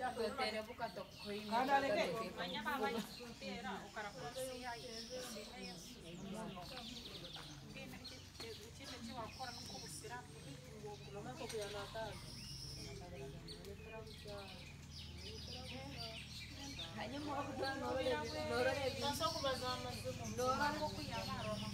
Tere buka toko ini. Kada leke. Banyak apa itu tera ukara kursi ya. Iki wakora nuko busira ngo kuloma ko kuyana Hanya mau aku noro. Masuk ke bazar masuk. Noro aku kuyana.